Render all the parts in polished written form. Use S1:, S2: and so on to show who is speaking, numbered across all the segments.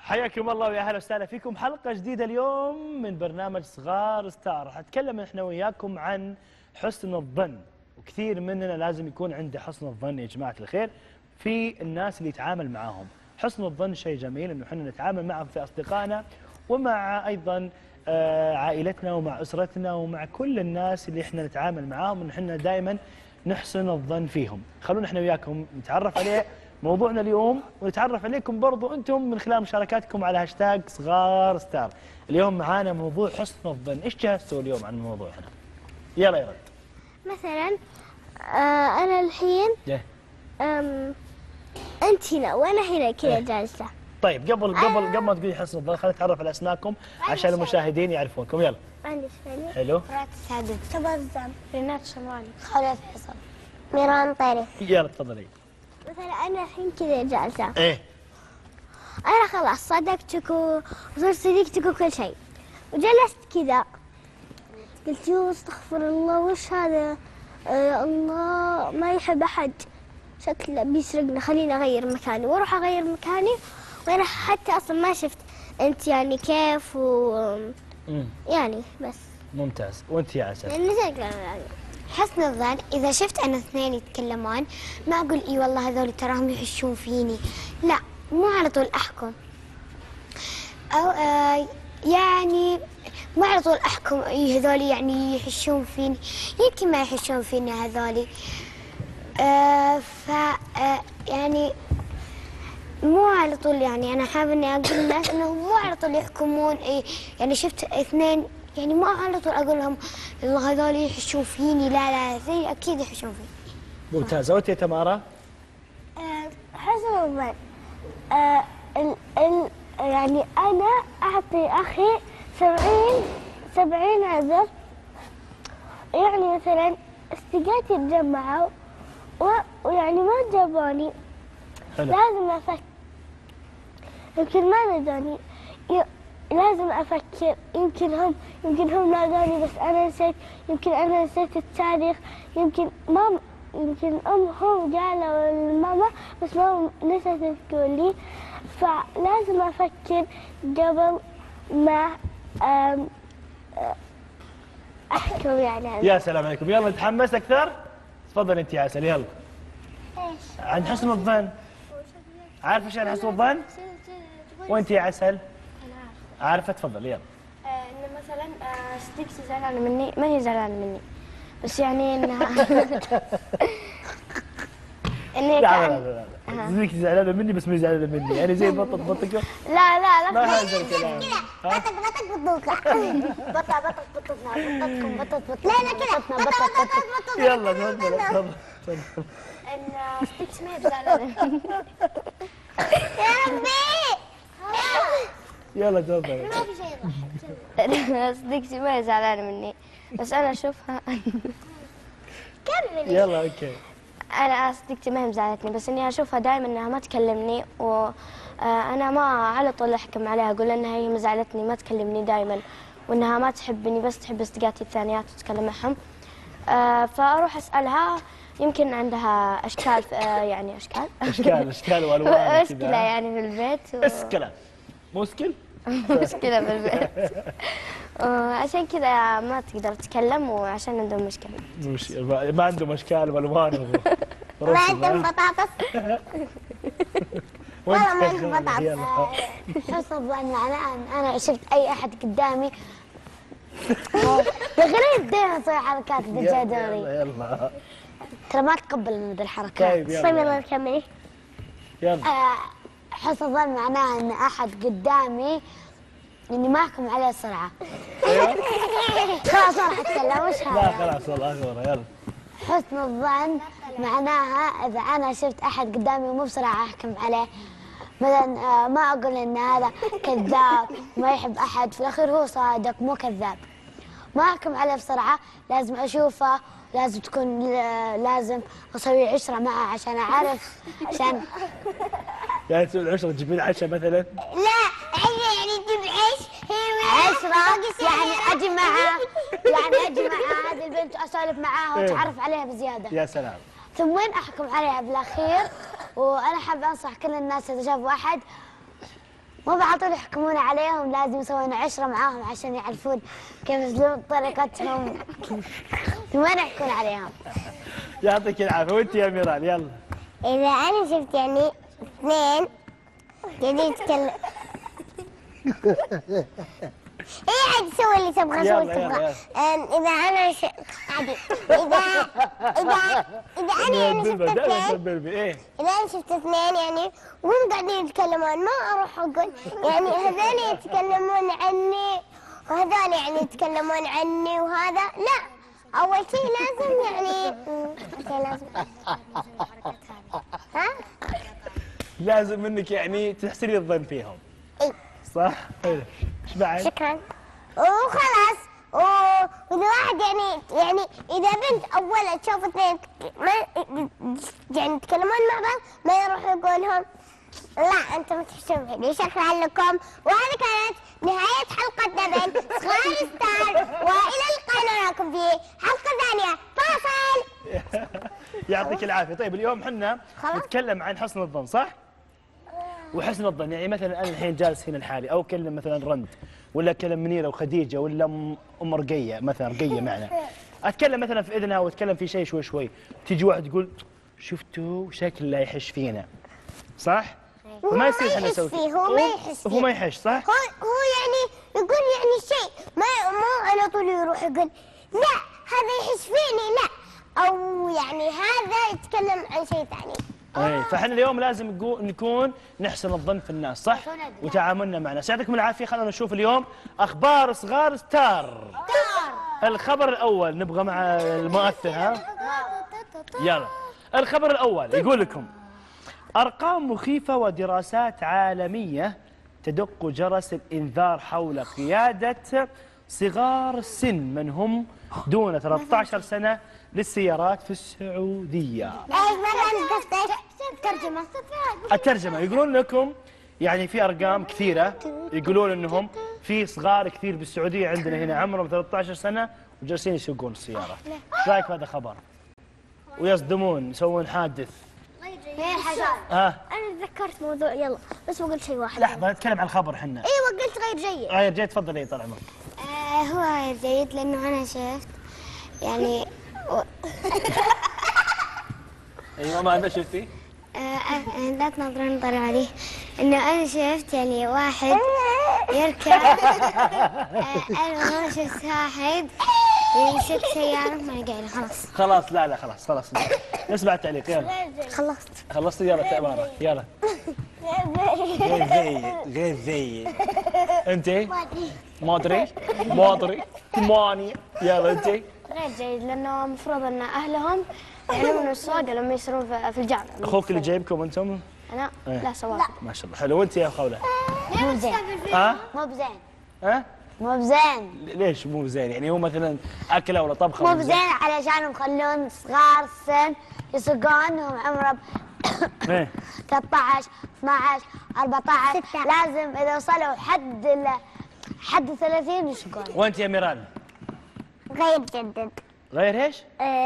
S1: حياكم الله ويا اهلا وسهلا فيكم حلقه جديده اليوم من برنامج صغار ستار. راح اتكلم احنا وياكم عن حسن الظن، وكثير مننا لازم يكون عنده حسن الظن يا جماعه الخير في الناس اللي يتعامل معاهم. حسن الظن شيء جميل انه احنا نتعامل معهم في اصدقائنا ومع ايضا عائلتنا ومع اسرتنا ومع كل الناس اللي احنا نتعامل معاهم، ان احنا دائما نحسن الظن فيهم. خلونا احنا وياكم نتعرف عليه موضوعنا اليوم، ونتعرف عليكم برضو انتم من خلال مشاركاتكم على هاشتاج صغار ستار. اليوم معانا موضوع حسن الظن. ايش جهزتوا اليوم عن الموضوع هنا؟ يلا يا رد.
S2: مثلا انا الحين انت هنا وانا هنا كذا جالسه.
S1: طيب قبل ما تقولي حسن الظن خلينا نتعرف على اسماءكم عشان المشاهدين يعرفونكم. يلا.
S2: عندي سالي،
S1: حلو.
S2: رات سعد، شباب زام، رينات شمالي، خالد فيصل، ميران طيري.
S1: يلا تفضلي.
S2: مثلا انا الحين كذا جالسه،
S1: ايه
S2: انا خلاص صدقتك وصرت صديقتك وكل شيء، وجلست كذا قلت يو استغفر الله وش هذا، الله ما يحب احد، شكله بيسرقنا، خليني اغير مكاني، واروح اغير مكاني وانا حتى اصلا ما شفت انت يعني كيف يعني بس.
S1: ممتاز. وانت يا عسل؟
S2: يعني حسن الظن اذا شفت انا اثنين يتكلمون ما اقول اي والله هذول تراهم يحشون فيني، لا مو على طول احكم، او يعني مو على طول احكم اي هذول يعني يحشون فيني، يمكن ما يحشون فيني هذول، ف يعني مو على طول، يعني انا حابه اني اقول للناس انه مو على طول يحكمون اي، يعني شفت اثنين يعني ما على طول اقول لهم والله هذول يحشون فيني، لا ذي اكيد يحشون فيني.
S1: ممتازه. وانت يا تمارا؟
S2: حسن الظن يعني انا اعطي اخي 70 عذر، يعني مثلا اصدقائي تجمعوا ويعني ما جابوني، لازم افكر، يمكن ما نادوني، لازم افكر، يمكن هم نادوني بس انا نسيت، يمكن انا نسيت التاريخ، يمكن هم قالوا لماما بس ماما نسيت تقول لي، فلازم افكر قبل ما احكم يعني.
S1: يا سلام عليكم. يلا نتحمس اكثر. تفضل انت يا عسل. يلا.
S2: ايش
S1: عن حسن الظن؟ عارفه ايش عن حسن الظن؟ وانت يا عسل؟
S3: انا
S1: عارفه. تفضل. يلا.
S3: انه مثلا صديقتي زعلانه مني، ما هي زعلانه مني بس يعني انها اني
S1: لا صديقتي زعلانه مني بس مو زعلانه مني، يعني زي بطك.
S3: لا
S1: ما هذا الكلام.
S2: بطك بطوكة
S3: بطتكم
S2: لا كذا بطك
S1: يلا تفضل.
S3: ان صديقتي ما هي زعلانه
S2: يا ربي.
S1: يلا تفضل.
S2: ما في شيء يضحك.
S3: صديقتي ما هي زعلانه مني بس انا اشوفها
S2: كملي.
S1: يلا اوكي.
S3: انا صديقتي ما هي مزعلتني بس اني اشوفها دائما انها ما تكلمني، وانا ما على طول احكم عليها، اقول انها هي مزعلتني ما تكلمني دائما، وانها ما تحبني بس تحب اصدقائي الثانيات وتتكلم معهم. فاروح اسالها، يمكن عندها اشكال يعني
S1: اشكال والوان
S3: مشكله يعني في البيت
S1: اسكله مشكل
S3: مشكله في البيت عشان كذا ما تقدر تتكلم، وعشان عندهم مشكله.
S1: ما عندهم اشكال والوان
S2: ما عندهم بطاطس. والله ما عندهم بطاطس. حسن الظن معناه ان انا شفت اي احد قدامي يا غريب دائما اسوي حركات بجداري،
S1: يلا
S2: ترى ما اتقبل من ذي الحركات.
S1: طيب
S2: يلا كملي.
S1: يلا.
S2: حسن الظن معناها ان احد قدامي اني ما احكم عليه بسرعه. خلاص ما راح اتكلم. وش هذا؟
S1: لا خلاص والله اخبره. يلا.
S2: حسن الظن معناها اذا انا شفت احد قدامي ومو بسرعه احكم عليه، مثلا ما اقول ان هذا كذاب ما يحب احد، في الاخير هو صادق مو كذاب، ما احكم عليه بسرعه، لازم اشوفه، لازم تكون لازم اسوي عشره معه عشان اعرف، عشان
S1: يعني تسوي العشره تجيبين عشاء مثلا؟
S2: لا يعني تجيب عشره، يعني اجي معها، هذه البنت اسولف معاها واتعرف عليها بزياده.
S1: يا سلام.
S2: ثم وين احكم عليها بالاخير. وانا حابه انصح كل الناس اذا شافوا احد مو على طول يحكمون عليهم، لازم يسوون عشرة معاهم عشان يعرفون كيف اسلوب طريقتهم ما يحكون عليهم.
S1: يعطيك العافيه. وانت يا ميرال يلا.
S2: إذا أنا شفت يعني اثنين يعني يتكلم إيه عادي سوي اللي تبغى سوي اللي تبغى. إذا أنا عادي إذا أنا يعني شفت اثنين إذا أنا شفت اثنين يعني وهم قاعدين يتكلمون ما أروح أقول يعني هذول يتكلمون عني وهذول يعني يتكلمون عني وهذا لا. أول شيء لازم يعني
S1: لازم منك يعني تحسني الظن فيهم.
S2: إيه
S1: صح؟ حلو. ايش بعد؟
S2: شكرا. وخلاص واذا واحد يعني اذا بنت اولا تشوف اثنين ما يعني يتكلمون مع بعض ما يروح يقول لهم لا انت ما تحشمني شكرا لكم. وهذه كانت نهايه حلقتنا من صغار ستار والى اللقاء نراكم في حلقه ثانيه. فاصل.
S1: يعطيك العافيه. طيب اليوم احنا نتكلم عن حسن الظن صح؟ وحسن الظن يعني مثلا انا الحين جالس هنا لحالي او اكلم مثلا رند ولا اكلم منيره وخديجه ولا ام رقيه مثلا رقيه معنا اتكلم مثلا في اذنها واتكلم في شيء شوي شوي تيجي واحد تقول شفتوا شكل لا يحش فينا صح؟ وما يصير احنا نسوي هو ما يحش صح؟
S2: هو يعني يقول يعني شيء ما على طول يروح يقول لا هذا يحش فيني لا او يعني هذا يتكلم عن شيء ثاني.
S1: اي فاحنا اليوم لازم نكون نحسن الظن في الناس صح؟ وتعاملنا مع الناس. يعطيكم العافيه. خلينا نشوف اليوم اخبار صغار ستار. الخبر الاول نبغى مع المؤثر ها؟ يلا. الخبر الاول يقول لكم ارقام مخيفه ودراسات عالميه تدق جرس الانذار حول قياده صغار السن من هم دون 13 سنه للسيارات في السعودية. الترجمة يقولون لكم يعني في أرقام كثيرة يقولون أنهم في صغار كثير بالسعودية عندنا هنا عمرهم 13 سنة وجالسين يسوقون السيارة. ايش رايك في هذا الخبر؟ ويصدمون يسوون حادث.
S2: أنا تذكرت موضوع يلا بس بقول شيء واحد.
S1: لحظة نتكلم عن الخبر احنا.
S2: أيوة قلت غير جيد.
S1: غير جيد تفضل يا طال عمرك.
S2: هو غير جيد لأنه أنا شفت يعني
S1: ايوه ما انا شفتي؟
S2: لا تنظرون نظر عليه انه انا شفت يعني واحد يركب انا شفت واحد يمسك سيارة ما قاعد
S1: خلاص لا خلاص نسمع التعليق يلا. خلصت يلا تعبانة يلا. غير زي انت ما ادري 8 يلا انت.
S3: غير جيد لانه المفروض ان اهلهم يعلمون السواقه لما يصيرون في الجامعه.
S1: اخوك اللي جايبكم انتم؟
S3: انا لا سواق.
S1: ما شاء الله حلو. وانت يا خوله؟
S2: مو بزين.
S3: مو بزين.
S2: مو بزين.
S1: ليش مو بزين؟ يعني هو مثلا اكله ولا طبخه
S2: مو بزين علشان مخلون صغار السن يسوقون وهم عمرهم 13 12 14 لازم اذا وصلوا حد 30 يسوقون.
S1: وانت يا ميرال؟
S2: غير جدد.
S1: غير ايش؟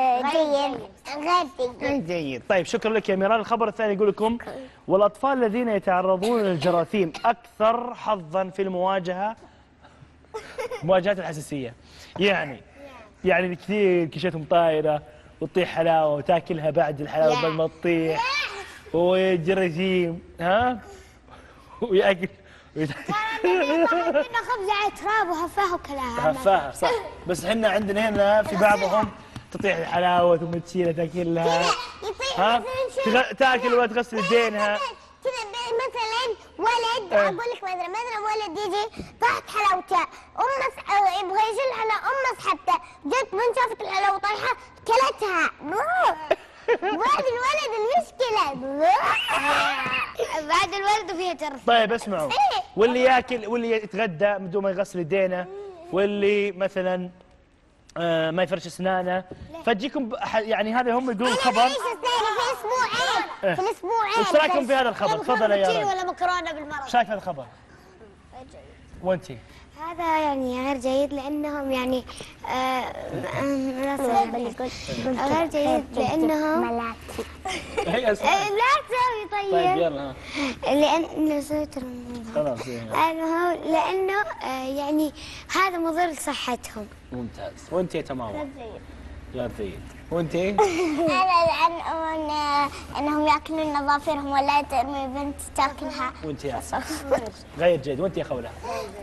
S2: غير
S1: جيد. طيب شكرا لك يا ميرال. الخبر الثاني يقول لكم والاطفال الذين يتعرضون للجراثيم اكثر حظا في مواجهات الحساسيه. يعني كثير كشتهم طايره وتطيح حلاوه وتاكلها بعد الحلاوه قبل ما تطيح وجراثيم وياكل
S2: عندنا خبز على تراب وهفاه وكلها.
S1: هفاها صح. بس احنا عندنا هنا في بعضهم تطيح الحلاوه ثم تشيلها تاكلها تاكل ولا تغسل يدينها.
S2: كذا مثلا ولد اقول لك مثلا ولد يجي طاحت حلاوته يبغى يشيلها سحبته جت بنت شافت الحلاوه طايحه كلتها. بعد الولد المشكله بعد الولد فيها جرث.
S1: طيب اسمعوا واللي ياكل واللي يتغدى من دون ما يغسل يدينه واللي مثلا ما يفرش اسنانه فتجيكم يعني هذا هم يقولون خبر
S2: في الاسبوعين
S1: وش رايكم في هذا الخبر؟ تفضل يا رجل.
S2: ولا مكرونه بالمره.
S1: ايش رايك في هذا الخبر؟ وانتي؟
S2: هذا يعني غير جيد لانهم يعني غير جيد لانهم لا تسوي طيب
S1: يلا
S2: لان سويت
S1: خلاص
S2: لأنه يعني هذا مضر لصحتهم.
S1: ممتاز. وانت يا تماما؟ غير جيد. وانت؟
S2: أنا أنهم يأكلون نظافرهم ولا ترمي بنت تاكلها.
S1: وانت يا غير جيد. وانت يا خولة؟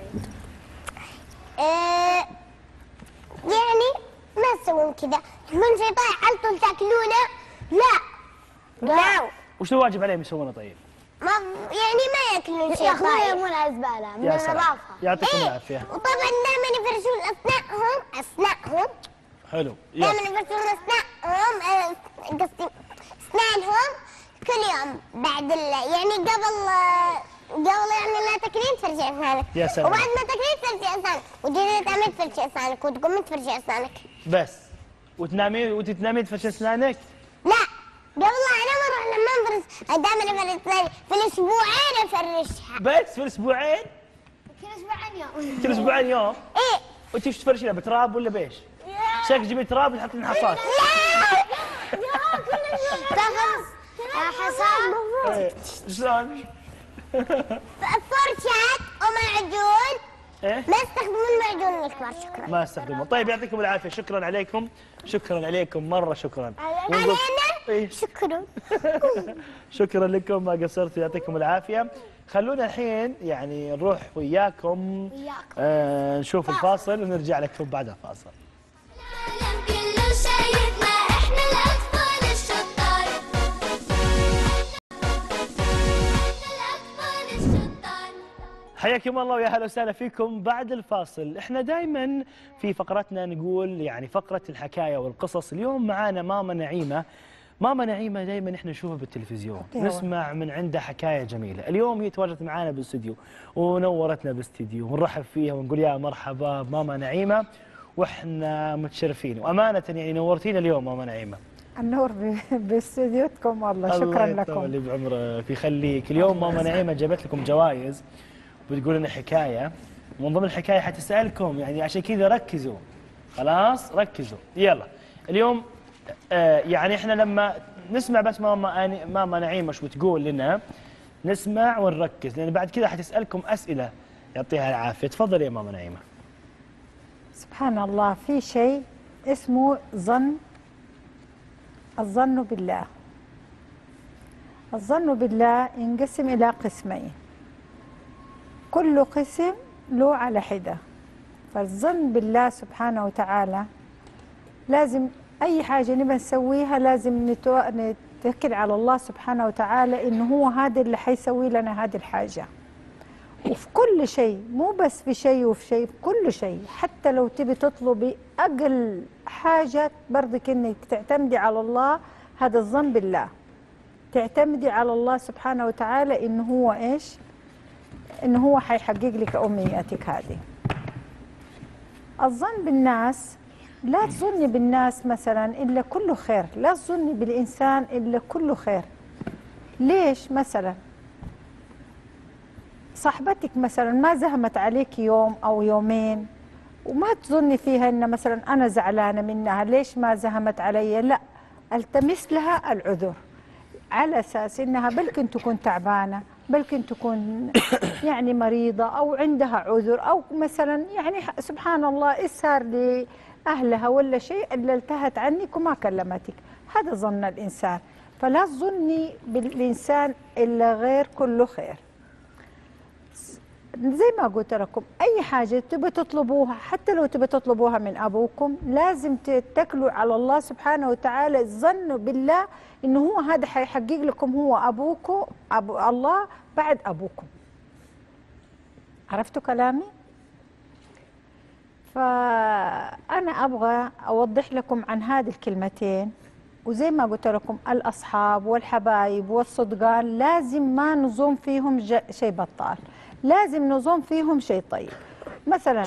S2: يعني ما تسوون كذا، تكون شيء طايح على طول تاكلونه. لا.
S1: وش الواجب عليهم يسوونه طيب؟
S2: ما يعني ما ياكلون شيء طايح. يرمون على الزبالة من النظافة.
S1: يعطيكم العافية.
S2: وطبعا دائما يفرشون أسنانهم.
S1: حلو.
S2: دائما يفرشون أسنانهم، قصدي أسنانهم كل يوم بعد يعني قبل يعني لا تاكلين تفرشي أسنانك.
S1: يا سلام.
S2: وبعد ما تاكلين تفرشي أسنانك، وتجي تعمل تفرشي أسنانك، وتقومين تفرشي أسنانك.
S1: بس وتنامين تفرشي أسنانك؟
S2: لا، قبل أنا مرة لما نفرش دائما أفرش في الأسبوعين أفرشها.
S1: بس في الأسبوعين؟
S2: كل أسبوعين يوم.
S1: كل أسبوعين يوم؟
S2: إيه.
S1: وأنت وش تفرشينها بتراب ولا بيش؟ شكلك تجيبين تراب وتحطين حصاد.
S2: لا تاخذ حصاد.
S1: شلون؟
S2: فرشات ومعجون.
S1: ايه؟
S2: ما استخدمون المعجون الكبار. شكرا.
S1: ما استخدمه. طيب يعطيكم العافية. شكرا عليكم. شكرا عليكم مرة شكرا.
S2: علينا.
S1: إيه؟
S2: شكرا.
S1: شكرا لكم ما قصرتوا. يعطيكم العافية. خلونا الحين يعني نروح وياكم نشوف الفاصل ونرجع لكم بعد الفاصل.
S4: العالم كله شايفنا احنا الأطفال الشطار. الأطفال الشطار.
S1: حياكم الله ويا هلا وسهلا فيكم بعد الفاصل. احنا دائما في فقرتنا نقول يعني فقرة الحكاية والقصص. اليوم معانا ماما نعيمة. ماما نعيمة دائما احنا نشوفها بالتلفزيون، نسمع من عندها حكاية جميلة. اليوم هي تواجدت معانا بالاستوديو ونورتنا بالاستوديو، ونرحب فيها ونقول يا مرحبا ماما نعيمة، واحنا متشرفين وامانة يعني نورتينا اليوم ماما نعيمة.
S5: النور باستديوتكم والله. شكرا لكم.
S1: الله يطول بعمرك ويخليك. اليوم ماما نعيمة جابت لكم جوائز وبتقول لنا حكاية، ومن ضمن الحكاية حتسألكم يعني عشان كذا ركزوا. خلاص ركزوا. يلا اليوم يعني احنا لما نسمع بس ماما نعيمة شو بتقول لنا نسمع ونركز، لان بعد كذا حتسألكم أسئلة. يعطيها العافية. تفضل يا ماما نعيمة.
S5: سبحان الله، في شيء اسمه الظن بالله. الظن بالله ينقسم إلى قسمين، كل قسم له على حدة. فالظن بالله سبحانه وتعالى لازم أي حاجة نبى نسويها لازم نتوكل على الله سبحانه وتعالى إنه هو هذا اللي حيسوي لنا هذه الحاجة. وفي كل شيء، مو بس في شيء وفي شيء، في كل شيء. حتى لو تبي تطلبي أقل حاجة برضك إنك تعتمدي على الله. هذا الظن بالله، تعتمدي على الله سبحانه وتعالى إنه هو إيش؟ إنه هو حيحقق لك أمنياتك هذه. الظن بالناس، لا تظني بالناس مثلا إلا كله خير، لا تظني بالإنسان إلا كله خير. ليش؟ مثلا صاحبتك مثلا ما زهمت عليك يوم أو يومين وما تظني فيها إن مثلا أنا زعلانة منها، ليش ما زهمت علي؟ لا، التمس لها العذر على أساس إنها بلكن تكون تعبانة، بلكن تكون يعني مريضة أو عندها عذر، أو مثلا يعني سبحان الله إسهر لأهلها ولا شيء اللي التهت عنك وما كلمتك. هذا ظن الإنسان. فلا تظني بالإنسان إلا غير كله خير. زي ما قلت لكم، أي حاجة تبي تطلبوها، حتى لو تبي تطلبوها من أبوكم، لازم تتكلوا على الله سبحانه وتعالى. الظن بالله إنه هو هذا حيحقق لكم، هو أبوكم، الله بعد أبوكم. عرفتوا كلامي؟ فأنا أبغى أوضح لكم عن هذه الكلمتين. وزي ما قلت لكم، الأصحاب والحبايب والصدقان لازم ما نظن فيهم شيء بطال، لازم نظن فيهم شيء طيب. مثلا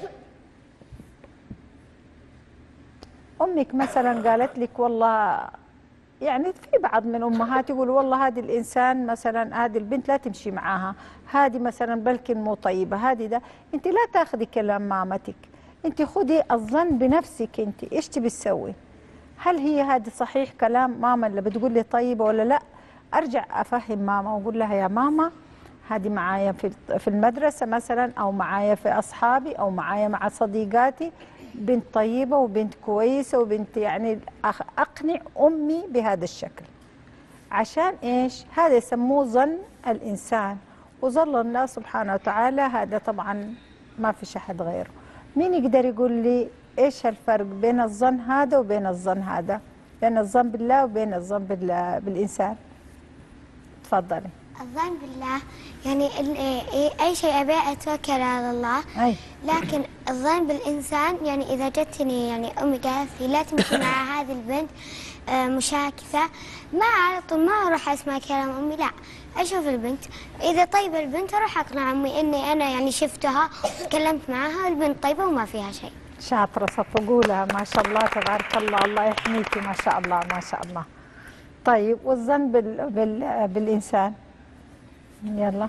S5: أمك مثلا قالت لك والله، يعني في بعض من أمهات يقول والله هذه الإنسان مثلا، هذه البنت لا تمشي معاها، هذه مثلا بلكن مو طيبة، هذه ده. أنت لا تاخذي كلام مامتك، أنت خذي الظن بنفسك. أنت إيش تبي تسوي؟ هل هي هذه صحيح كلام ماما اللي بتقول لي طيبة ولا لا؟ أرجع أفهم ماما وأقول لها يا ماما هذه معايا في المدرسة مثلا، أو معايا في أصحابي، أو معايا مع صديقاتي، بنت طيبة وبنت كويسة وبنت يعني أقنع أمي بهذا الشكل. عشان إيش؟ هذا يسموه ظن الإنسان، وظل الله سبحانه وتعالى هذا طبعا ما فيش أحد غيره. مين يقدر يقول لي إيش الفرق بين الظن هذا وبين الظن هذا؟ بين الظن بالله وبين الظن بالإنسان؟ تفضلي.
S2: الظن بالله يعني أي شيء أبي أتوكل على الله.
S5: أي.
S2: لكن الظن بالإنسان يعني إذا جتني يعني أمي قالت لي لا تمشي مع هذه البنت مشاكسة، ما على طول ما أروح أسمع كلام أمي، لا أشوف البنت إذا طيبة البنت أروح أقنع أمي إني أنا يعني شفتها تكلمت معها البنت طيبة وما فيها شيء.
S5: شاطرة صفو، قولها ما شاء الله تبارك الله، الله يحميكي ما شاء الله ما شاء الله. طيب والظن بالإنسان؟ يلا.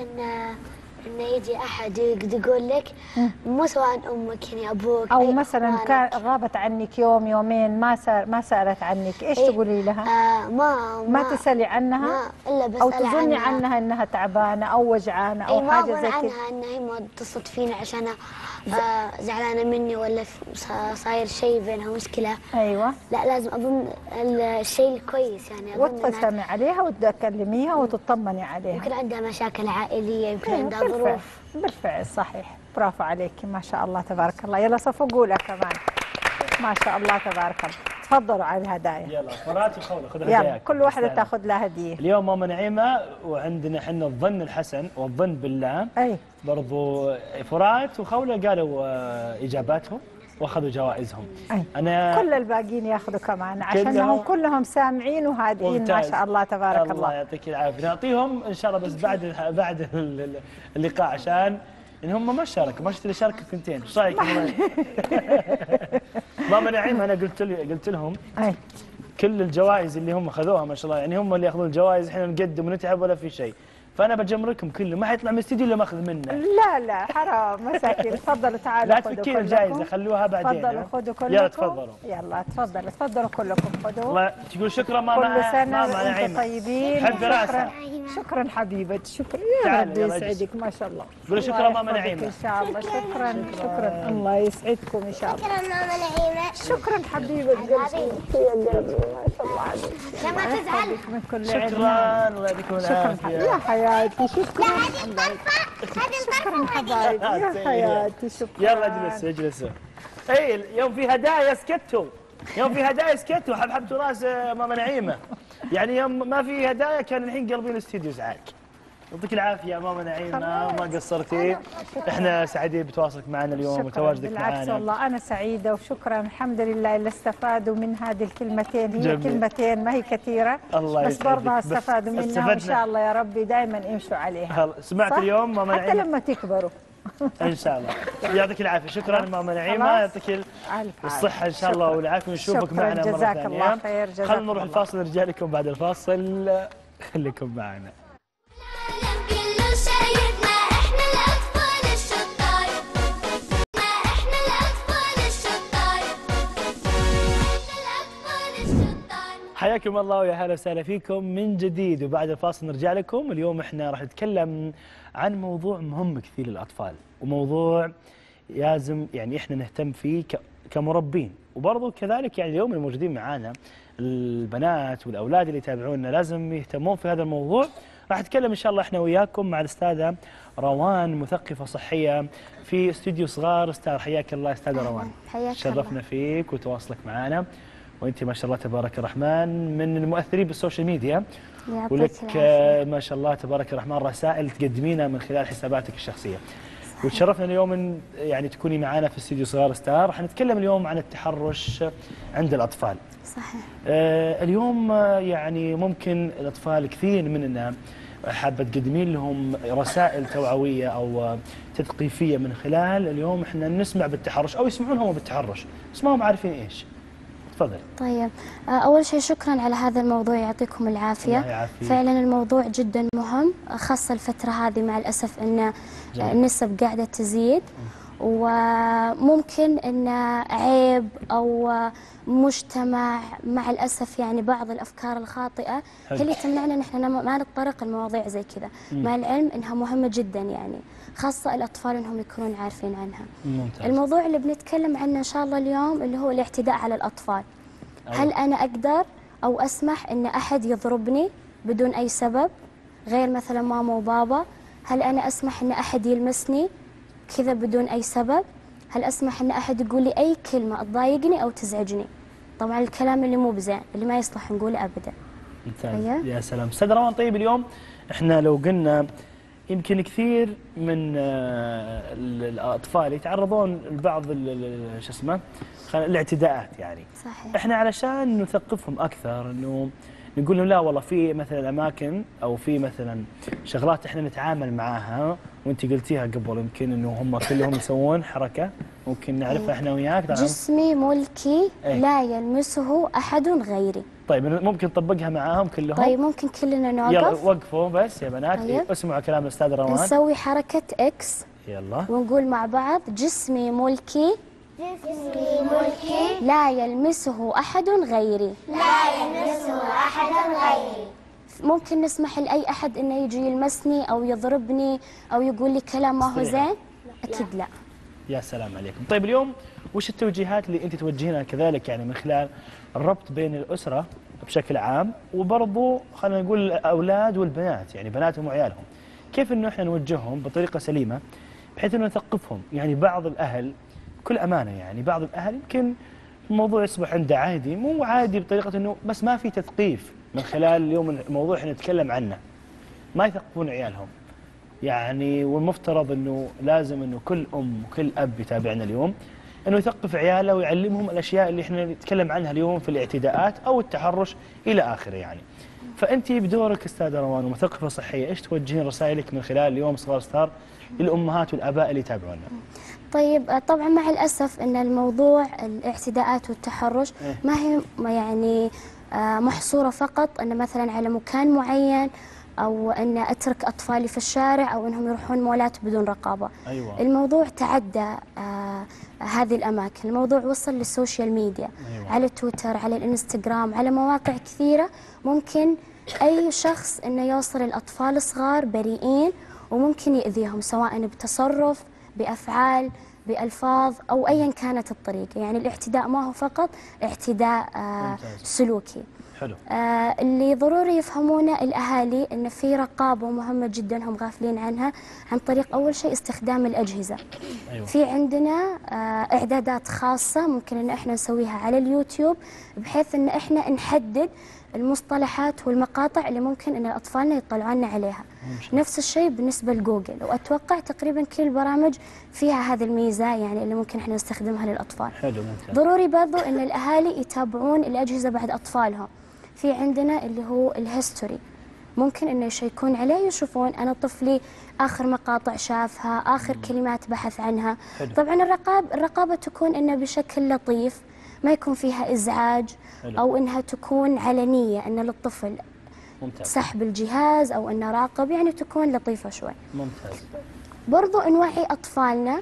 S3: إن يجي أحد يقول لك مو سواء أمك يعني أبوك
S5: أو مثلا غابت عنك يوم يومين ما سألت عنك، إيش تقولي لها؟ ما تسألي عنها؟
S3: إلا بس
S5: أو تظني عنها إنها تعبانة أو وجعانة أو حاجة زي كذا؟
S3: ما أظن عنها إنها هي ما اتصلت فيني عشان زعلانة مني ولا صاير شيء بينها مشكلة.
S5: أيوة.
S3: لا لازم أظن الشيء الكويس يعني.
S5: وتبسمي عليها وتكلميها وتطمني عليها.
S3: يمكن عندها مشاكل عائلية، يمكن عندها ظروف.
S5: بالفعل صحيح، برافو عليكي ما شاء الله تبارك الله. يلا صفو قولها كمان ما شاء الله تبارك الله. تفضلوا على الهدايا.
S1: يلا فرات وخولة خذوا
S5: يلا
S1: هداياكم.
S5: كل واحدة تاخذ لها هدية.
S1: اليوم ماما نعيمة وعندنا احنا الظن الحسن والظن بالله.
S5: أي.
S1: برضو فرات وخولة قالوا إجاباتهم واخذوا جوائزهم.
S5: أي.
S1: أنا
S5: كل الباقيين ياخذوا كمان عشانهم كلهم سامعين وهادئين ما شاء الله تبارك الله.
S1: الله يعطيك العافية. نعطيهم إن شاء الله بس بعد اللقاء عشان إن هم ما شاركوا، ما شفت اللي شاركوا ثنتين. ايش رايك؟ ماما نعيم أنا قلت لهم
S5: أي.
S1: كل الجوائز اللي هم خذوها ما شاء الله، يعني هم اللي ياخذون الجوائز، احنا نقدم ونتعب ولا في شيء. فانا بجمركم كله، ما حيطلع من الاستديو الا ماخذ منه.
S5: لا حرام مساكين. تفضلوا تعالوا
S1: لا تفكين الجائزه خلوها بعدين.
S5: تفضلوا خذوا كلكم.
S1: يلا تفضلوا.
S5: يلا تفضلوا كلكم خذوا.
S1: الله تقول شكرا ماما.
S5: كل سنه
S1: ماما
S5: وانتم طيبين.
S1: حب راسها.
S5: شكرا حبيبتي، شكرا يا رب يسعدك ما شاء الله.
S1: قولوا شكرا ماما نعيمة.
S5: ان شاء الله. شكرا الله يسعدكم ان شاء الله.
S2: شكرا ماما نعيمة.
S5: شكرا حبيبة قلبي يا قلبي ما شاء الله عليك.
S2: لما تزعل
S5: من كل
S1: شكرا الله يعطيكم العافية.
S5: يا حياتي شكرا.
S2: هذه
S5: شكرا حبايبي يا حياتي شكرا.
S1: يلا اجلسوا. اي يوم في هدايا سكتوا، يوم في هدايا سكتوا. حبحبتوا راس ماما نعيمة. يعني يوم ما في هدايا كان الحين قلبي الاستديو ازعاج. يعطيك العافية يا ماما نعيمة، ما قصرتي. احنا سعيدين بتواصلك معنا اليوم وتواجدك معنا.
S5: بالعكس والله أنا سعيدة وشكرا الحمد لله اللي استفادوا من هذه الكلمتين. هي
S1: جميل.
S5: كلمتين ما هي كثيرة
S1: الله
S5: بس برضه استفادوا منها وإن شاء الله يا ربي دائما امشوا عليها.
S1: سمعت اليوم ماما نعيمة؟
S5: حتى لما تكبروا.
S1: ان شاء الله. يعطيك العافيه. شكرا ماما نعيمه، يعطيك الصحه ان شاء الله والعافيه ونشوفك معنا مره ثانيه.
S5: جزاك الله خير.
S1: خلينا نروح الفاصل نرجع لكم بعد الفاصل. خليكم معنا.
S4: العالم كله شايفنا احنا الاطفال الشطار، احنا الاطفال الشطار، احنا الاطفال الشطار.
S1: حياكم الله ويا هلا وسهلا فيكم من جديد، وبعد الفاصل نرجع لكم. اليوم احنا راح نتكلم عن موضوع مهم كثير للاطفال، وموضوع لازم يعني احنا نهتم فيه كمربين، وبرضه كذلك يعني اليوم الموجودين معانا البنات والاولاد اللي يتابعونا لازم يهتمون في هذا الموضوع. راح نتكلم ان شاء الله احنا وياكم مع الاستاذه روان، مثقفه صحيه في استوديو صغار ستار. حياك الله استاذه روان.
S3: حياك
S1: شرفنا فيك وتواصلك معنا، وانت ما شاء الله تبارك الرحمن من المؤثرين بالسوشيال ميديا، ولك ما شاء الله تبارك الرحمن رسائل تقدمينها من خلال حساباتك الشخصيه. وتشرفنا اليوم ان يعني تكوني معنا في استوديو صغار ستار. راح نتكلم اليوم عن التحرش عند الاطفال.
S3: صحيح.
S1: اليوم يعني ممكن الاطفال كثير مننا حابه تقدمين لهم رسائل توعويه او تثقيفيه من خلال اليوم احنا نسمع بالتحرش او يسمعون هم بالتحرش بس ما هم عارفين ايش. تفضل.
S3: طيب أول شيء شكرا على هذا الموضوع، يعطيكم العافية.
S1: الله يعافيك.
S3: فعلا الموضوع جدا مهم، خاصة الفترة هذه مع الأسف أن النسب قاعدة تزيد، وممكن ان عيب او مجتمع مع الاسف يعني بعض الافكار الخاطئه هي اللي تمنعنا ان احنا ما نتطرق المواضيع زي كذا، مع العلم انها مهمه جدا يعني خاصه الاطفال انهم يكونون عارفين عنها.
S1: ممتاز.
S3: الموضوع اللي بنتكلم عنه ان شاء الله اليوم اللي هو الاعتداء على الاطفال. هل انا اقدر او اسمح ان احد يضربني بدون اي سبب غير مثلا ماما وبابا؟ هل انا اسمح ان احد يلمسني كذا بدون اي سبب؟ هل اسمح ان احد يقول لي اي كلمه تضايقني او تزعجني؟ طبعا الكلام اللي مو بزين اللي ما يصلح نقوله ابدا.
S1: ممتاز.
S3: أيوة.
S1: يا سلام استاذ روان. طيب اليوم احنا لو قلنا يمكن كثير من الاطفال يتعرضون لبعض شو اسمه الاعتداءات يعني.
S3: صحيح.
S1: احنا علشان نثقفهم اكثر انه نقول لهم لا والله في مثلا اماكن او في مثلا شغلات احنا نتعامل معاها، وانت قلتيها قبل يمكن انه هم كلهم يسوون حركه ممكن نعرفها احنا وياك.
S3: جسمي ملكي
S1: إيه؟
S3: لا يلمسه احد غيري.
S1: طيب ممكن نطبقها معاهم كلهم؟
S3: طيب ممكن كلنا
S1: يلا
S3: نوقف.
S1: وقفوا بس يا بنات.
S3: طيب.
S1: اسمعوا كلام الاستاذ روان.
S3: نسوي حركه اكس
S1: يلا
S3: ونقول مع بعض جسمي ملكي لا يلمسه أحد غيري. ممكن نسمح لأي أحد إنه يجي يلمسني أو يضربني أو يقول لي كلام ما هو زين؟ أكيد لا.
S1: يا سلام عليكم. طيب اليوم وش التوجيهات اللي انت توجهينها كذلك يعني من خلال الربط بين الاسره بشكل عام وبرضو خلينا نقول الاولاد والبنات يعني بناتهم وعيالهم، كيف انه احنا نوجههم بطريقه سليمه بحيث انه نثقفهم؟ يعني بعض الاهل بكل امانه يعني بعض الاهل يمكن الموضوع يصبح عنده عادي، مو عادي بطريقه انه بس ما في تثقيف من خلال اليوم الموضوع احنا نتكلم عنه، ما يثقفون عيالهم يعني. والمفترض انه لازم انه كل ام وكل اب يتابعنا اليوم انه يثقف عياله ويعلمهم الاشياء اللي احنا نتكلم عنها اليوم في الاعتداءات او التحرش الى اخره يعني. فانت بدورك استاذه روان ومثقفه صحيه ايش توجهين رسائلك من خلال اليوم صغار ستار للامهات والاباء اللي يتابعونا؟
S3: طيب طبعا مع الأسف أن الموضوع الاعتداءات والتحرش ما هي يعني محصورة فقط أن مثلا على مكان معين أو أن أترك أطفالي في الشارع أو أنهم يروحون مولات بدون رقابة.
S1: أيوة.
S3: الموضوع تعدى هذه الأماكن، الموضوع وصل للسوشيال ميديا. أيوة. على تويتر، على الانستغرام، على مواقع كثيرة ممكن أي شخص أنه يوصل الأطفال الصغار بريئين وممكن يأذيهم سواء بتصرف بأفعال بألفاظ أو أيا كانت الطريقة. يعني الاعتداء ما هو فقط اعتداء سلوكي.
S1: حلو.
S3: اللي ضروري يفهمونه الأهالي أن في رقابة مهمة جدا هم غافلين عنها عن طريق أول شيء استخدام الأجهزة.
S1: أيوة.
S3: في عندنا إعدادات خاصة ممكن أن احنا نسويها على اليوتيوب بحيث أن احنا نحدد المصطلحات والمقاطع اللي ممكن أن أطفالنا يطلعون عليها. نفس الشيء بالنسبة لجوجل، وأتوقع تقريبا كل البرامج فيها هذه الميزة يعني اللي ممكن احنا نستخدمها للأطفال.
S1: حلو ممتاز.
S3: ضروري برضو أن الأهالي يتابعون الأجهزة بعد أطفالهم. في عندنا اللي هو الهيستوري ممكن أنه يشيكون عليه يشوفون أنا طفلي آخر مقاطع شافها، آخر كلمات بحث عنها.
S1: حلو.
S3: طبعا الرقابة تكون أنه بشكل لطيف ما يكون فيها إزعاج.
S1: حلو.
S3: أو أنها تكون علنية أن للطفل
S1: ممتاز.
S3: سحب الجهاز أو أنه راقب، يعني تكون لطيفة شوي.
S1: ممتاز.
S3: برضو نوعي أطفالنا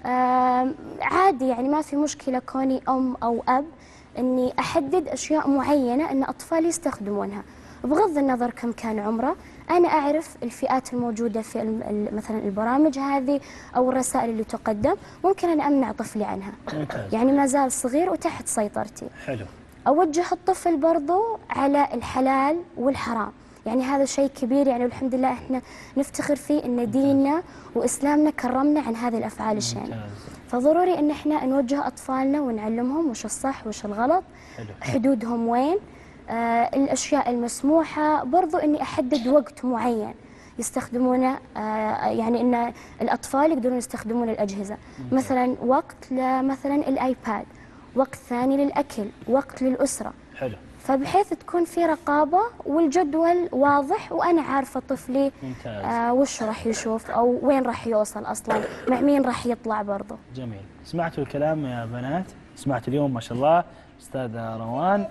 S3: عادي يعني ما في مشكلة كوني أم أو أب أني أحدد أشياء معينة أن أطفالي يستخدمونها بغض النظر كم كان عمره. أنا أعرف الفئات الموجودة في مثلا البرامج هذه أو الرسائل اللي تقدم ممكن أن أمنع طفلي عنها.
S1: ممتاز.
S3: يعني ما زال صغير وتحت سيطرتي.
S1: حلو.
S3: أوجه الطفل برضو على الحلال والحرام، يعني هذا شيء كبير يعني والحمد لله احنا نفتخر فيه ان ديننا واسلامنا كرمنا عن هذه الافعال الشينه. فضروري ان احنا نوجه اطفالنا ونعلمهم وش الصح وش الغلط.
S1: حلو.
S3: حدودهم وين، الاشياء المسموحه. برضو اني احدد وقت معين يستخدمونه، يعني ان الاطفال يقدرون يستخدمون الاجهزه. مثلا وقت مثلا الايباد، وقت ثاني للاكل، وقت للاسره.
S1: حلو.
S3: فبحيث تكون في رقابة والجدول واضح وأنا عارفة طفلي وش راح يشوف أو وين راح يوصل أصلا، مع مين راح يطلع برضه.
S1: جميل. سمعتوا الكلام يا بنات؟ سمعتوا اليوم ما شاء الله أستاذة روان.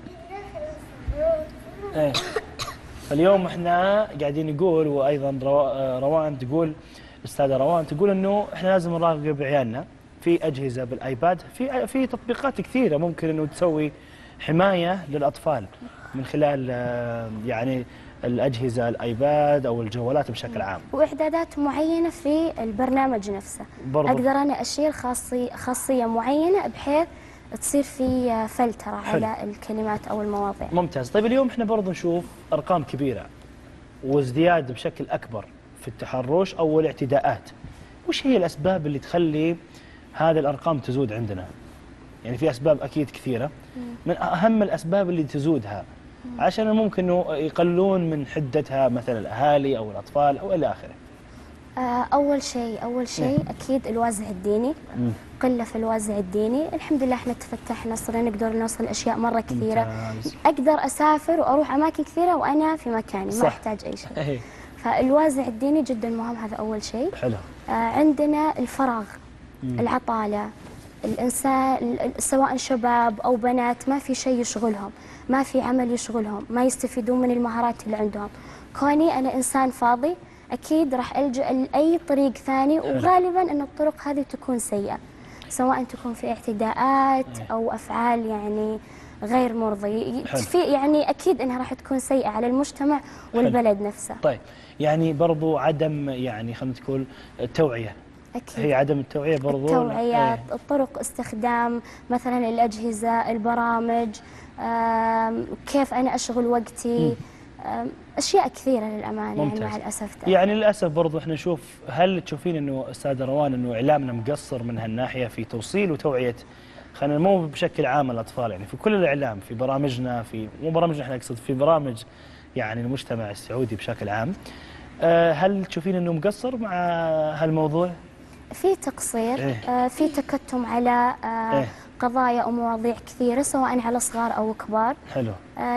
S1: ايه فاليوم احنا قاعدين نقول وأيضا روان تقول الاستاذه روان تقول انه احنا لازم نراقب عيالنا في اجهزه بالايباد، في تطبيقات كثيره ممكن انه تسوي حمايه للاطفال من خلال يعني الاجهزه الايباد او الجوالات بشكل عام.
S3: واعدادات معينه في البرنامج نفسه.
S1: برضو.
S3: اقدر انا اشيل خاصيه معينه بحيث تصير في فلتره
S1: حلو.
S3: على الكلمات او المواضيع.
S1: ممتاز. طيب اليوم احنا برضو نشوف ارقام كبيره وازدياد بشكل اكبر في التحرش او الاعتداءات. وش هي الاسباب اللي تخلي هذه الارقام تزود عندنا؟ يعني في اسباب اكيد كثيره، من اهم الاسباب اللي تزودها عشان ممكن انه يقللون من حدتها مثلا الاهالي او الاطفال او الى اخره.
S3: اول شيء اكيد الوازع الديني. قله في الوازع الديني. الحمد لله احنا تفتحنا، صرنا نقدر نوصل اشياء مره كثيره.
S1: ممتاز.
S3: اقدر اسافر واروح اماكن كثيره وانا في مكاني، ما
S1: صح.
S3: احتاج اي شيء.
S1: إيه.
S3: فالوازع الديني جدا مهم، هذا اول شيء.
S1: حلو.
S3: عندنا الفراغ، العطاله، الانسان سواء شباب او بنات ما في شيء يشغلهم، ما في عمل يشغلهم، ما يستفيدون من المهارات اللي عندهم. كوني انا انسان فاضي اكيد راح الجا لاي طريق ثاني، وغالبا ان الطرق هذه تكون سيئه، سواء تكون في اعتداءات او افعال يعني غير مرضيه. في يعني اكيد انها راح تكون سيئه على المجتمع والبلد نفسه.
S1: طيب يعني برضو عدم يعني خلينا نقول التوعيه.
S3: أكيد.
S1: هي عدم التوعيه برضو.
S3: التوعية، الطرق استخدام مثلا الأجهزة، البرامج، كيف أنا أشغل وقتي، أشياء كثيرة للأمانة.
S1: ممتاز.
S3: يعني مع الأسف
S1: يعني للاسف برضو احنا نشوف، هل تشوفين انه استاذه روان انه اعلامنا مقصر من هالناحيه في توصيل وتوعيه، خلينا مو بشكل عام الاطفال، يعني في كل الاعلام، في برامجنا، في مو برامجنا احنا اقصد في برامج يعني المجتمع السعودي بشكل عام، هل تشوفين انه مقصر مع هالموضوع؟
S3: في تقصير.
S1: إيه.
S3: في تكتم على
S1: إيه.
S3: قضايا أو مواضيع كثيرة سواء على صغار أو كبار.
S1: حلو.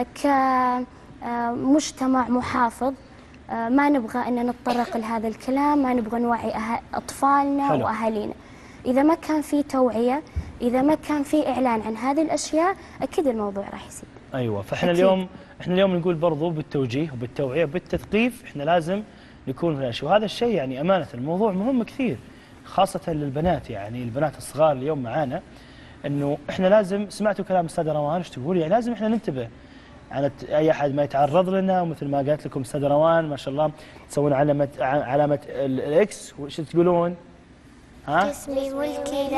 S3: كمجتمع محافظ ما نبغى أن نتطرق لهذا الكلام، ما نبغى نوعي أطفالنا
S1: حلو.
S3: وأهالينا. إذا ما كان في توعية، إذا ما كان في إعلان عن هذه الأشياء، أكيد الموضوع راح يزيد.
S1: ايوه. فاحنا
S3: أكيد.
S1: اليوم نقول برضو بالتوجيه وبالتوعيه وبالتثقيف احنا لازم نكون في الاشياء، وهذا الشيء يعني امانه الموضوع مهم كثير خاصه للبنات، يعني البنات الصغار اليوم معانا، انه احنا لازم، سمعتوا كلام استاذه روان ايش تقول، يعني لازم احنا ننتبه على اي احد ما يتعرض لنا، ومثل ما قالت لكم استاذه روان ما شاء الله تسوون علامه الاكس، وش تقولون؟ ها؟
S2: اسمي ملكي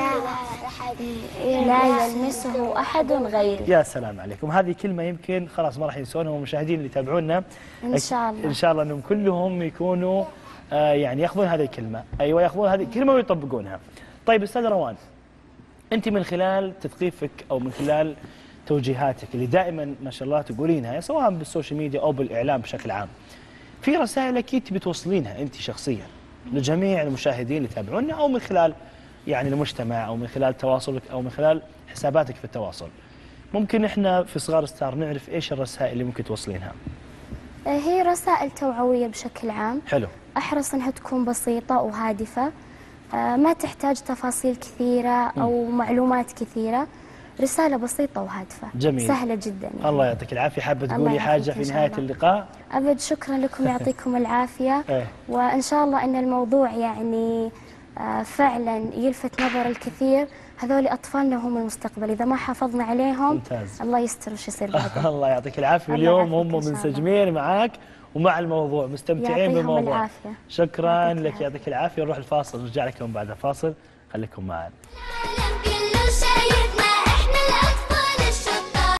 S3: لا يلمسه أحد غيري.
S1: يا سلام عليكم، هذه كلمة يمكن خلاص ما راح ينسونها، والمشاهدين اللي يتابعونا
S3: إن شاء الله.
S1: إن شاء الله أنهم كلهم يكونوا يعني ياخذون هذه الكلمة، أيوة ياخذون هذه الكلمة ويطبقونها. طيب أستاذة روان، أنت من خلال تثقيفك أو من خلال توجيهاتك اللي دائما ما شاء الله تقولينها سواء بالسوشيال ميديا أو بالإعلام بشكل عام، في رسائل أكيد تبي توصلينها أنت شخصيا لجميع المشاهدين اللي يتابعونا، أو من خلال يعني المجتمع، أو من خلال تواصلك، أو من خلال حساباتك في التواصل. ممكن إحنا في صغار ستار نعرف إيش الرسائل اللي ممكن توصلينها؟
S3: هي رسائل توعوية بشكل عام.
S1: حلو.
S3: أحرص أنها تكون بسيطة وهادفة، ما تحتاج تفاصيل كثيرة أو معلومات كثيرة. رسالة بسيطة وهادفة.
S1: جميل.
S3: سهلة جدا يعني.
S1: الله يعطيك العافية. حابة
S3: الله
S1: تقولي
S3: يعافيك
S1: حاجة
S3: إن
S1: في
S3: شاء
S1: نهاية
S3: الله.
S1: اللقاء؟
S3: أبد شكرا لكم، يعطيكم العافية.
S1: إيه.
S3: وإن شاء الله أن الموضوع يعني فعلا يلفت نظر الكثير. هذول أطفالنا هم المستقبل، إذا ما حافظنا عليهم
S1: ممتاز.
S3: الله يستر وش يصير بعدين.
S1: الله يعطيك العافية.
S3: الله
S1: اليوم
S3: يعافيك
S1: هم
S3: إن شاء الله.
S1: منسجمين معاك ومع الموضوع، مستمتعين
S3: يعطيهم
S1: بالموضوع.
S3: العافية.
S1: شكرا
S3: يعطيك
S1: لك،
S3: العافية.
S1: يعطيك العافية. نروح الفاصل، نرجع لكم بعد الفاصل، خليكم معنا.
S4: العالم كله شايفنا احنا الأطفال الشطار،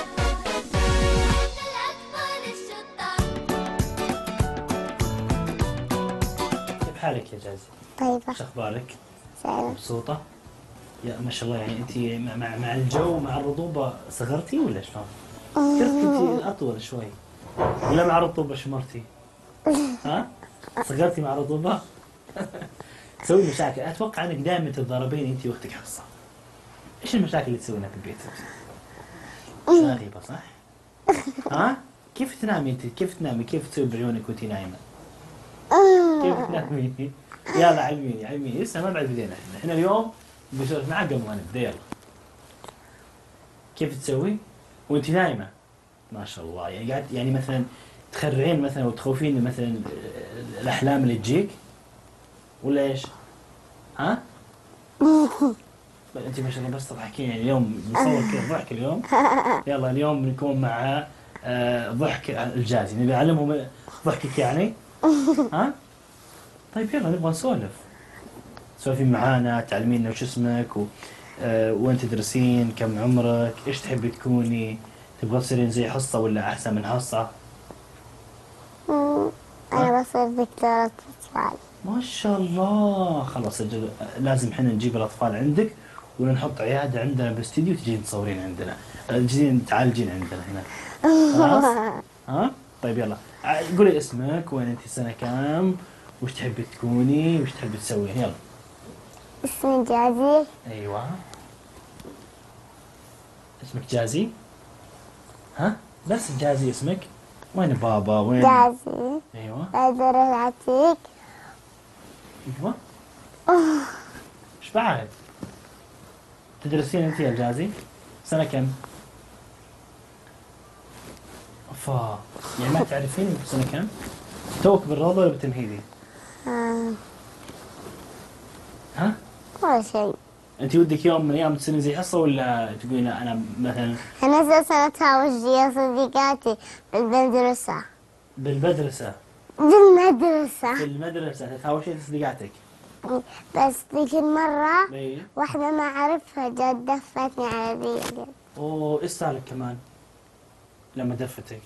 S4: احنا الأطفال الشطار.
S1: كيف حالك يا جازي؟
S2: طيبة.
S1: ايش اخبارك؟
S2: سلام.
S1: مبسوطة؟ يا ما شاء الله، يعني انت مع الجو مع الرطوبة صغرتي ولا شلون؟ صرتي انت اطول شوي ولا مع الرطوبة شمرتي؟ ها؟ صغرتي مع الرطوبة؟ تسوي مشاكل، اتوقع انك دائما تتضاربين انت واختك حصة. ايش المشاكل اللي تسوينها في البيت؟ غريبة صح؟ ها؟ كيف تنامي انت؟ كيف تنامي؟ كيف تسوي بعيونك وانت نايمة؟ كيف تنامي؟ يلا علميني لسه ما بعد بدينا احنا اليوم بسولف معك قبل ما نبدا. يلا كيف تسوي وانت نايمه؟ ما شاء الله، يعني قاعد يعني مثلا تخرعين مثلا وتخوفين مثلا الاحلام اللي تجيك؟ ولا ايش؟ ها؟ انت ما شاء الله بس تضحكين يعني اليوم بنصور كذا ضحك اليوم. يلا اليوم بنكون مع ضحك الجازي، نبي نعلمهم ضحكك يعني. ها؟ طيب يلا نبغى نسولف. سولفين معانا، تعلمينا وش اسمك وين تدرسين، كم عمرك، ايش تحبي تكوني، تبغى تصيرين زي حصة ولا احسن من حصة؟
S2: أنا بصير دكتورة أطفال.
S1: ما شاء الله. خلاص أجل لازم احنا نجيب الاطفال عندك ونحط عياده عندنا بالاستديو تجين تصورين عندنا، تجين تعالجين عندنا هنا. خلاص؟ ها؟ طيب يلا قولي اسمك، وين انت سنه كام، وش تحبي تكوني، وش تحبي تسوين، يلا.
S2: اسمي جازي.
S1: ايوه. اسمك جازي؟ ها؟ بس جازي اسمك؟ وين بابا؟ وين؟
S2: جازي.
S1: ايوه.
S2: بدر العتيق.
S1: ايوه. ايش بعد؟ تدرسين انت يا جازي؟ سنة كم؟ افا يعني ما تعرفين سنة كم؟ توك بالروضة ولا بالتمهيدي؟ ها؟
S2: ولا شيء.
S1: انت ودك يوم من الايام تصيرين زي حصة ولا تقولين انا مثلا
S2: أنا سنة وجي صديقاتي بالمدرسة.
S1: بالمدرسة؟
S2: بالمدرسة.
S1: في المدرسة تتهاوشين صديقاتك؟
S2: بس ذيك المرة
S1: اي.
S2: واحدة ما أعرفها جت دفتني على ذي اليد.
S1: اوه ايش صار لك كمان؟ لما دفتك؟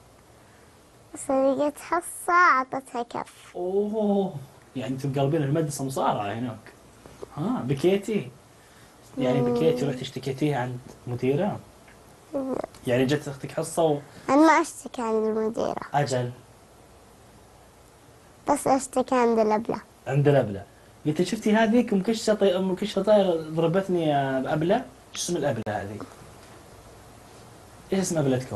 S2: صديقة حصة أعطتها كف.
S1: اوه يعني انتم مقلبين المدرسة مصارعة هناك. ها بكيتي؟ يعني بكيتي ورحت اشتكيتيها عند مديرة؟ يعني جت اختك حصة
S2: أنا ما أشتكي عند المديرة،
S1: أجل
S2: بس أشتكي عند الأبلة.
S1: عند الأبلة. قلت شفتي هذيك مكشة طايرة ضربتني يا أبلة؟ ايش اسم الأبلة هذه؟ ايش اسم أبلتكم؟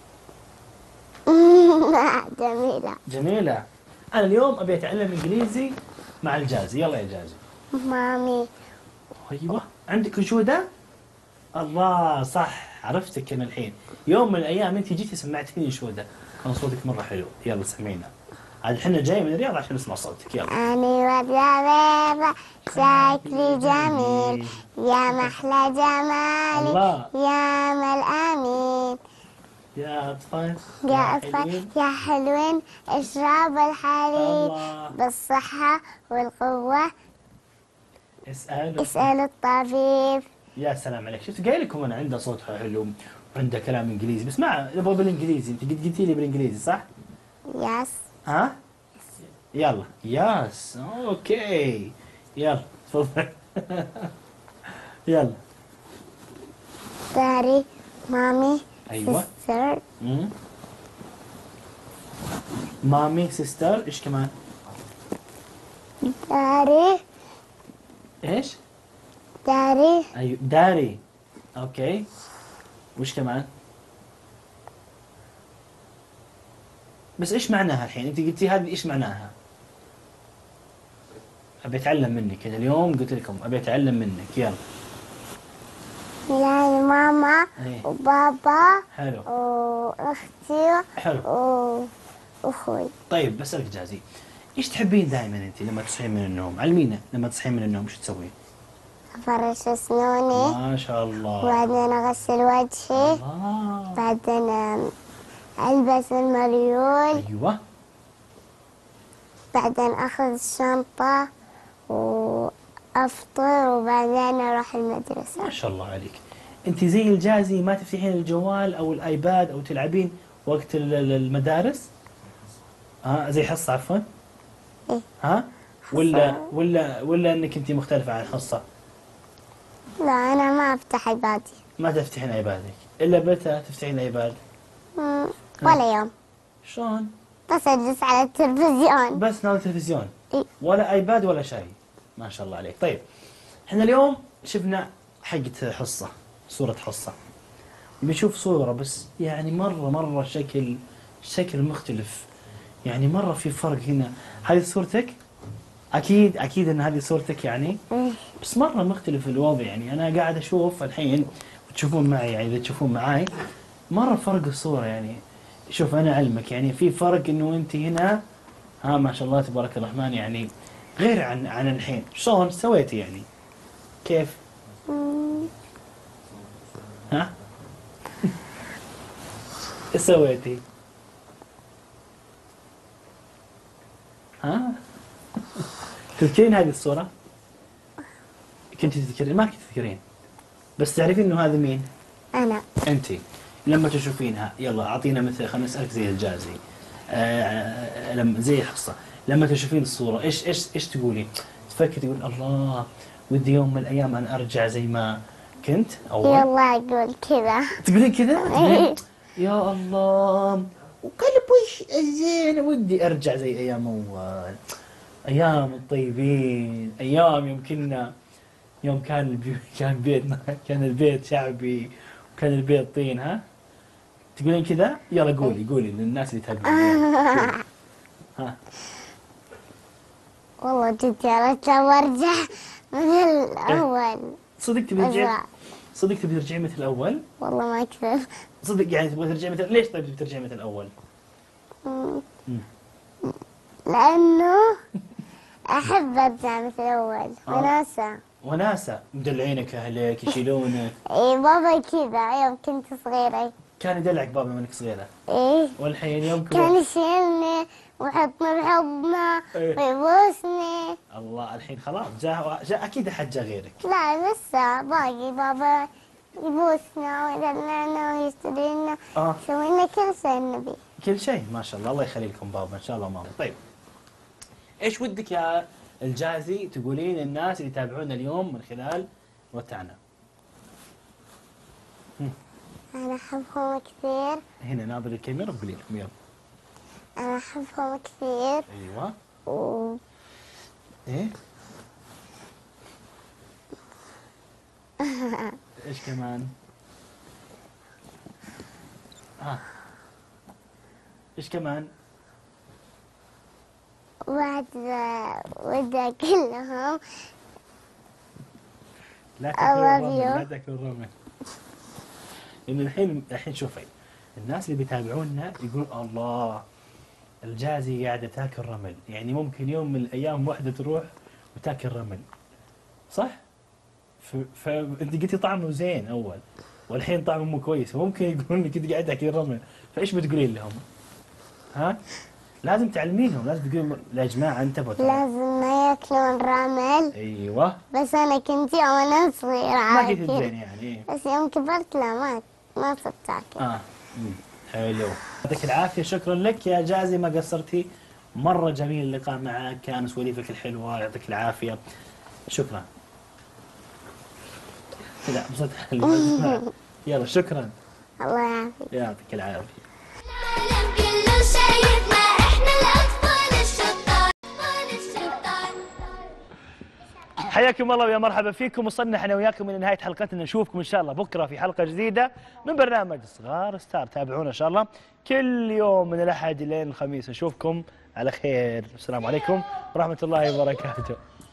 S2: جميلة.
S1: جميلة. أنا اليوم أبي أتعلم إنجليزي مع الجازي، يلا يا جازي.
S2: مامي.
S1: أيوة عندك أنشودة؟ الله صح عرفتك أنا الحين. يوم من الأيام أنت جيتي سمعتيني أنشودة، كان صوتك مرة حلو، يلا سمعينا. عاد احنا جاي من الرياض عشان نسمع صوتك، يلا.
S2: أنا وردة شكلي جميل، يا محلى جمالي،
S1: الله.
S2: يا مال أمين،
S1: يا أطفال
S2: يا أطفال يا حلوين اشربوا الحليب،
S1: الله.
S2: بالصحة والقوة
S1: اسأل.
S2: اسألوا الطبيب.
S1: يا سلام عليك، شفت قايل لكم أنا عنده صوت حلو وعنده كلام إنجليزي، بس ما نبغى بالإنجليزي، أنت قلتي لي بالإنجليزي صح؟
S2: يس.
S1: ها؟ يلا ياس اوكي يلا تفضل. يلا.
S2: داري مامي
S1: ايوه.
S2: سيستر.
S1: مامي سيستر ايش كمان؟
S2: داري
S1: ايش؟
S2: داري
S1: ايوه داري. اوكي وش كمان؟ بس ايش معناها الحين؟ انت قلتي هذه ايش معناها؟ ابي اتعلم منك انا اليوم، قلت لكم ابي اتعلم منك، يلا.
S2: يعني ماما
S1: ايه.
S2: وبابا
S1: حلو.
S2: واختي
S1: حلو.
S2: واخوي.
S1: طيب بسألك جازي، ايش تحبين دائما انت لما تصحين من النوم؟ علمينا لما تصحين من النوم ايش تسوين؟
S2: افرش اسناني،
S1: ما شاء الله.
S2: وبعدين اغسل وجهي،
S1: الله.
S2: بعدين البس المريول،
S1: ايوه.
S2: بعدين اخذ الشنطة وافطر، وبعدين اروح المدرسة.
S1: ما شاء الله عليك، انت زي الجازي ما تفتحين الجوال او الايباد او تلعبين وقت المدارس؟ ها زي حصة عفوا؟
S2: إيه.
S1: ها؟ ولا انك انت مختلفة عن الحصة؟
S2: لا انا ما افتح ايبادي.
S1: ما تفتحين ايبادك، الا متى تفتحين الايباد؟
S2: ولا يوم،
S1: شلون؟
S2: بس اجلس على التلفزيون.
S1: بس ناظر تلفزيون؟
S2: إيه.
S1: ولا ايباد ولا شيء؟ ما شاء الله عليك. طيب احنا اليوم شفنا حقة حصة، صورة حصة، بنشوف صورة بس يعني مرة شكل مختلف، يعني مرة في فرق هنا. هذه صورتك؟ أكيد إن هذه صورتك يعني، بس مرة مختلف الوضع. يعني أنا قاعد أشوف الحين وتشوفون معي، يعني إذا تشوفون معي مرة فرق الصورة. يعني شوف أنا علمك يعني في فرق إنه أنت هنا ها ما شاء الله تبارك الرحمن، يعني غير عن الحين، شلون سويتي يعني؟ كيف؟ ها؟ ايش سويتي؟ ها؟ تذكرين هذه الصورة؟ كنت تذكرين؟ ما كنت تذكرين، بس تعرفين انه هذا مين؟
S2: أنا
S1: انت لما تشوفينها، يلا اعطينا مثل، خلينا نسالك زي الجازي، لما زي الحصه، لما تشوفين الصوره ايش تقولين؟ تفكري تقول الله ودي يوم من الايام ان ارجع زي ما كنت اول؟
S2: يلا أقول كذا.
S1: تقولين كذا؟ تقولين يا الله وقلبي زين ودي ارجع زي ايام اول، ايام الطيبين، ايام يوم كنا، يوم كان بيتنا، كان البيت شعبي وكان البيت طين. ها؟ تقولين كذا؟ يلا قولي للناس اللي يتابعون. ها؟
S2: والله جد يا ريت لو أرجع من الأول.
S1: صدق تبي ترجعين؟
S2: أرجع.
S1: صدق تبي ترجعين مثل الاول؟
S2: والله ما أكذب.
S1: صدق يعني تبغى ترجعين مثل، ليش طيب تبي ترجعين مثل الاول؟
S2: لأنه أحب أرجع مثل الأول. وناسة.
S1: وناسة، مدلعينك اهلك، يشيلونك.
S2: إيه بابا كذا يوم كنت صغيرة.
S1: كان يدلعك بابا يوم انك صغيرة،
S2: إيه
S1: والحين يوم
S2: كان
S1: كبرت
S2: يشيلني ويحطني بحضنه
S1: إيه.
S2: ويبوسني.
S1: الله الحين خلاص جاء اكيد احد جاء غيرك.
S2: لا لسه باقي بابا يبوسنا ويدلعنا ويشتري لنا يسوي لنا كل شيء نبي.
S1: كل شيء ما شاء الله، الله يخلي لكم بابا ان شاء الله ماما. طيب ايش ودك يا الجازي تقولين للناس اللي يتابعونا اليوم من خلال وتعنا؟
S2: أنا أحبهم كثير.
S1: هنا ناظر الكاميرا وقولي لهم يلا.
S2: أنا أحبهم كثير.
S1: ايوه.
S2: و...
S1: ايه ايش كمان؟ ايش كمان؟
S2: بعد ودي أقول لهم
S1: لا
S2: I
S1: تاكل
S2: love
S1: الرمل،
S2: you.
S1: لا تاكل الرمل. لأن الحين شوفي، الناس اللي بيتابعونا يقول الله الجازي قاعدة تاكل رمل، يعني ممكن يوم من الأيام واحدة تروح وتاكل رمل، صح؟ فأنت قلتي طعمه زين أول، والحين طعمه مو كويس، فممكن يقولون لك كنت قاعد تاكل رمل، فإيش بتقولين لهم؟ ها؟ لازم تعلمينهم، لازم تقولين يا جماعة انتبهوا ترى.
S2: لازم ما ياكلون رمل.
S1: ايوه.
S2: بس أنا كنت يوم أنا صغيرة
S1: ما
S2: عادي
S1: كنت
S2: كذا.
S1: زين يعني.
S2: بس يوم كبرت لا ما صرت أكل.
S1: حلو، يعطيك العافية، شكرا لك يا جازي ما قصرتي، مرة جميل اللقاء معك، كان سواليفك الحلوة، يعطيك العافية، شكرا. لا بصوت حلو. يلا شكرا.
S2: الله يعافيك.
S1: يعطيك العافية.
S4: العالم كله شايفنا احنا الاطفال الشطار، الاطفال الشطار.
S1: حياكم الله ويا مرحبا فيكم، وصلنا احنا وياكم الى نهايه حلقتنا، نشوفكم ان شاء الله بكره في حلقه جديده من برنامج صغار ستار، تابعونا ان شاء الله كل يوم من الاحد الى الخميس، نشوفكم على خير، السلام عليكم ورحمه الله وبركاته.